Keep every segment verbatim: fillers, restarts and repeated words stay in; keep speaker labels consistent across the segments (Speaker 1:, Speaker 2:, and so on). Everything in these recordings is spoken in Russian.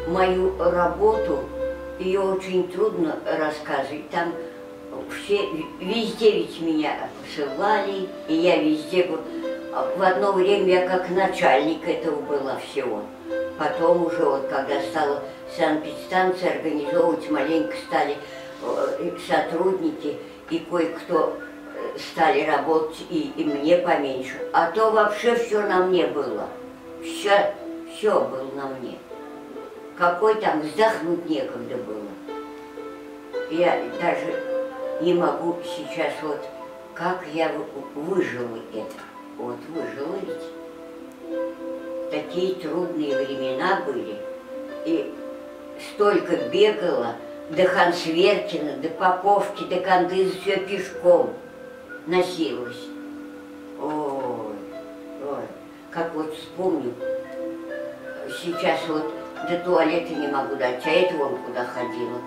Speaker 1: мою работу, ее очень трудно рассказывать. Там все, везде ведь меня посылали, и я везде был. В одно время я как начальник этого была всего. Потом уже, вот, когда стала санэпидстанция организовывать, маленько стали сотрудники, и кое-кто стали работать, и, и мне поменьше. А то вообще все на мне было. Все, все было на мне. Какой там вздохнуть некогда было. Я даже не могу сейчас вот, как я выжила это. Вот выжила ведь. Такие трудные времена были. И столько бегала до Хансверкина, до Поповки, до Кандыза, все пешком носилась. Ой, ой, как вот вспомню, сейчас вот до туалета не могу дойти, а это вон куда ходила.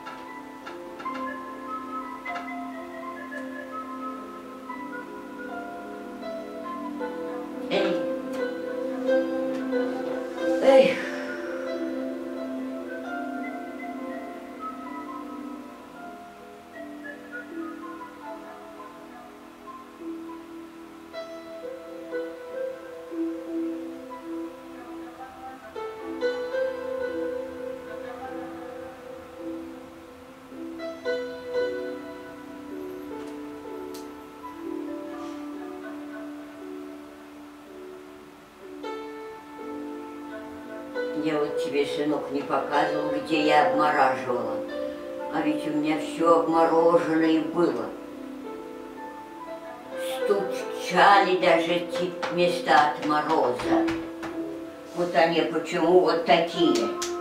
Speaker 1: Эй. Эх. Я вот тебе, сынок, не показывал, где я обмораживала. А ведь у меня все обмороженное было. Стучали даже эти места от мороза. Вот они почему вот такие.